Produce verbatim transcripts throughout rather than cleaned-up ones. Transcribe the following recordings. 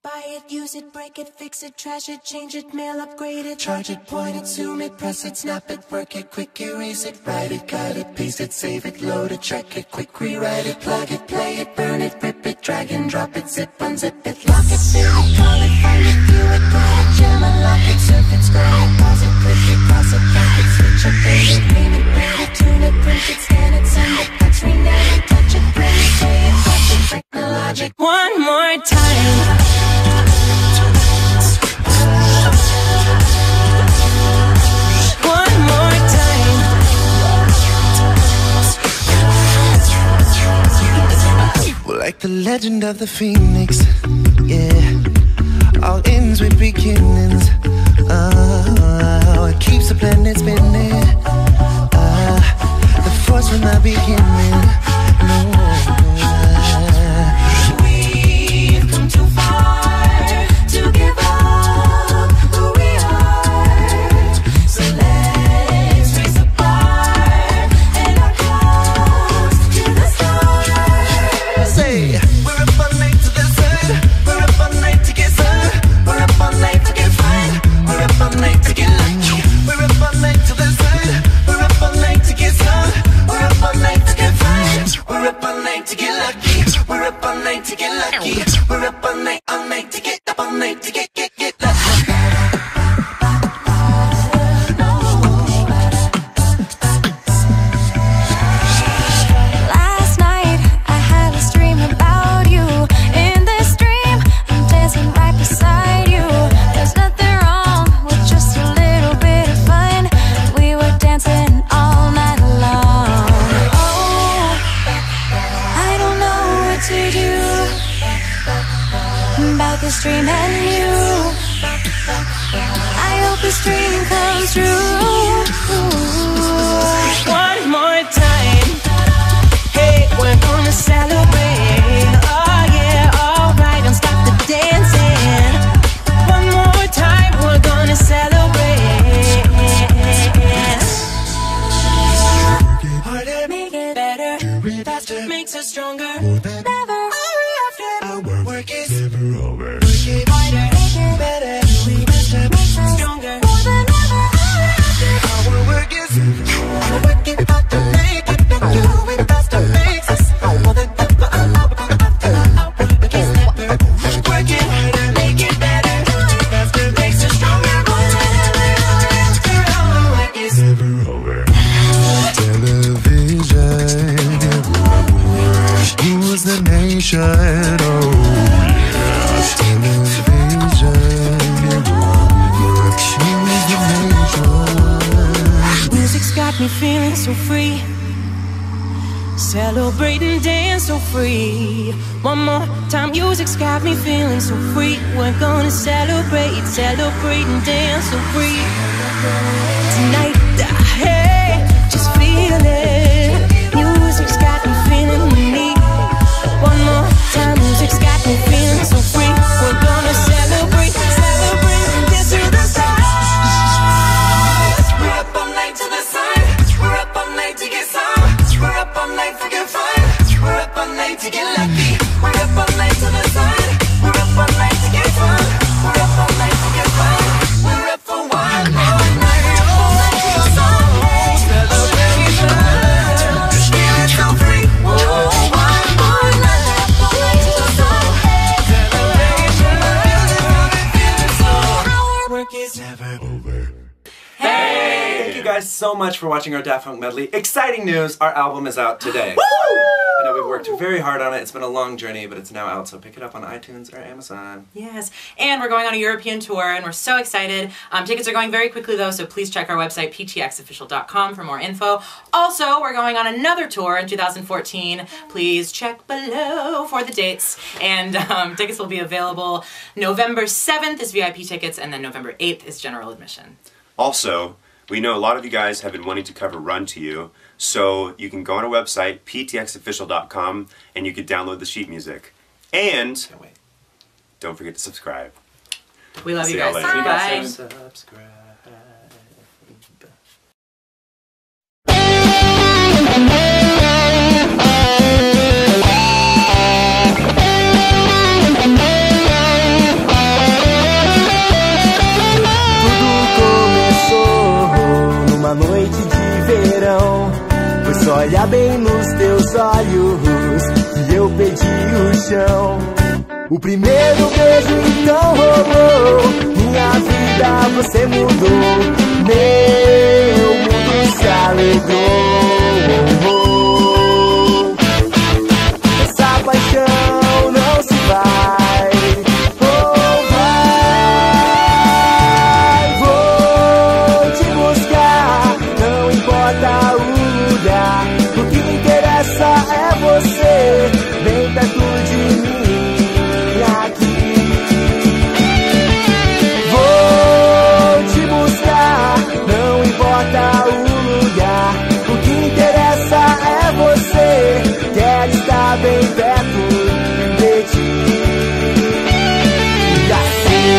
Buy it, use it, break it, fix it, trash it, change it, mail, upgrade it, charge it, point it, zoom it, press it, snap it, work it, quick erase it, write it, cut it, paste it, save it, load it, check it, quick rewrite it, plug it, play it, burn it, rip it, drag and drop it, zip, unzip it, lock it, fill it, call it, find it, view it, write it, jam, unlock it, surf it, scroll it, pause it, click it, cross it, back it, switch it, pay it, name it, read it, tune it, print it, scan it, send it, touch, rename it, touch it, print it, pay it, watch it, technologic. One more time. Like the legend of the phoenix, yeah. All ends with beginnings. Oh, it keeps the planet spinning. Uh, the force from the beginning. No. We've come too far to give up who we are. So let's raise the bar and our close to the stars. Say, we're up all night to the sun. We're up all night to get sun. We're up all night to get fun. We're up all night to get lucky. We're up all night to the sun. We're up all night to get sun. We're up all night to get fun. We're up all night to get lucky. We're up all night to get lucky. We're up all night, all night to get up all night to get get get lucky. Last night I had this dream about you. In this dream I'm dancing right beside you. There's nothing wrong with just a little bit of fun. We were dancing all night long. Oh, I don't know what to do about this dream and you. I hope this dream comes true. One more time. Hey, we're gonna celebrate. Oh yeah, alright, don't stop the dancing. One more time, we're gonna celebrate. Harder, make it better. Faster, makes us stronger. Never, our work is never over. Work it harder, better, faster, makes us stronger. Our work is never over. Work it hard to make it better. We faster, makes us more than ever. Our work is never over. Work it harder, make it better. Faster, makes us stronger. More than ever. Our work is never over. Television, who's the nation? Oh yeah, television, who's the nation? Music's got me feeling so free. Celebrate and dance so free. One more time, music's got me feeling so free. We're gonna celebrate, celebrate and dance so free. Tonight, hey, just feel it. Music's got me feeling unique. One more time, music's got me feeling so free. We're gonna celebrate, celebrate and dance to the stars. We're up all night to the sun. We're up all night to get some. We're up all night for good fun. We're up all night to get lucky. We're up all night to the sun. We're up all night to get fun. We're up all night to get fun. We're up for one more night. We're up all night to the sun. Celebration. Feeling so free. Whoa, one more night. We're up all night to the sun. Celebration. Feeling so. Our work is never over. Hey! Thank you guys so much for watching our Daft Punk medley. Exciting news! Our album is out today. I know we've worked very hard on it. It's been a long journey, but it's now out, so pick it up on iTunes or Amazon. Yes, and we're going on a European tour, and we're so excited. Um, tickets are going very quickly, though, so please check our website, p t x official dot com, for more info. Also, we're going on another tour in two thousand fourteen. Please check below for the dates. And um, tickets will be available November seventh is V I P tickets, and then November eighth is general admission. Also, we know a lot of you guys have been wanting to cover Run to You, so you can go on our website, p t x official dot com, and you can download the sheet music. And Can't wait. don't forget to subscribe. We love See you y'all guys. later. Bye. Subscribe. olha bem nos teus olhos que eu pedi o chão. O primeiro beijo então rolou, minha vida você mudou, meu mundo se alegrou. Essa paixão não se vai, oh vai. Vou te buscar, não importa o lugar, o que me interessa é você, bem perto de mim. Bem perto de ti. E assim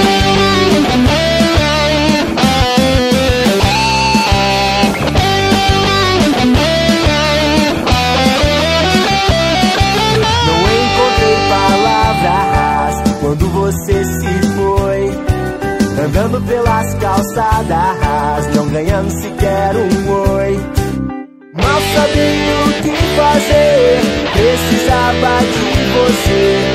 não encontrei palavras quando você se foi, andando pelas calçadas, não ganhando sequer um oi. Mal sabia o que fazer, precisava de você.